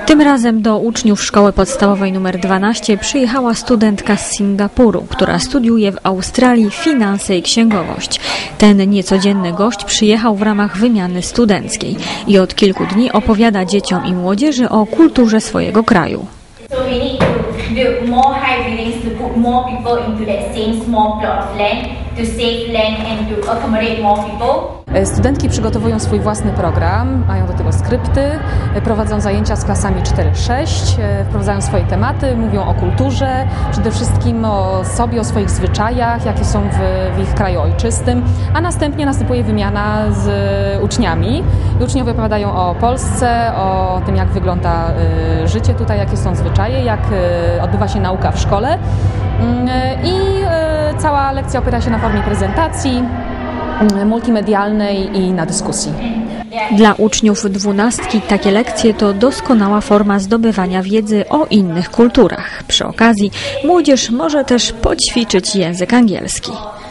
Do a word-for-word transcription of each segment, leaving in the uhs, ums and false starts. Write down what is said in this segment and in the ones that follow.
Tym razem do uczniów szkoły podstawowej numer dwanaście przyjechała studentka z Singapuru, która studiuje w Australii finanse i księgowość. Ten niecodzienny gość przyjechał w ramach wymiany studenckiej i od kilku dni opowiada dzieciom i młodzieży o kulturze swojego kraju. So we need to build more high buildings to put more people into that same small plot of land, to save land and to accommodate more people. Studentki przygotowują swój własny program, mają do tego skrypty, prowadzą zajęcia z klasami cztery sześć, wprowadzają swoje tematy, mówią o kulturze, przede wszystkim o sobie, o swoich zwyczajach, jakie są w, w ich kraju ojczystym, a następnie następuje wymiana z uczniami. I uczniowie opowiadają o Polsce, o tym, jak wygląda życie tutaj, jakie są zwyczaje, jak odbywa się nauka w szkole. I cała lekcja opiera się na formie prezentacji multimedialnej i na dyskusji. Dla uczniów dwunastki takie lekcje to doskonała forma zdobywania wiedzy o innych kulturach. Przy okazji młodzież może też poćwiczyć język angielski.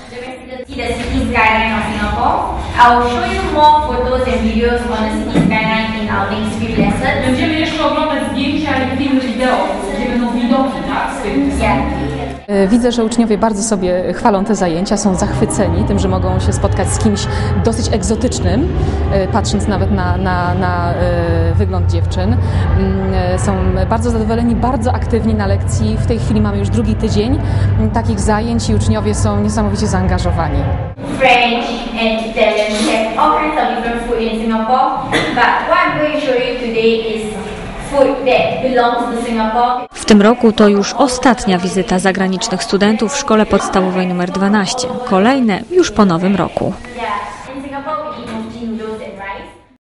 Będziemy jeszcze oglądać zdjęcia i filmy wideo, gdzie będą widoki, tak, z tych Widzę, że uczniowie bardzo sobie chwalą te zajęcia, są zachwyceni tym, że mogą się spotkać z kimś dosyć egzotycznym, patrząc nawet na, na, na wygląd dziewczyn. Są bardzo zadowoleni, bardzo aktywni na lekcji. W tej chwili mamy już drugi tydzień takich zajęć i uczniowie są niesamowicie zaangażowani. French and Italian, we have all kinds of different food in Singapore, but what I'm going to show you today is food that belongs to Singapore. W tym roku to już ostatnia wizyta zagranicznych studentów w szkole podstawowej numer dwanaście. Kolejne już po nowym roku.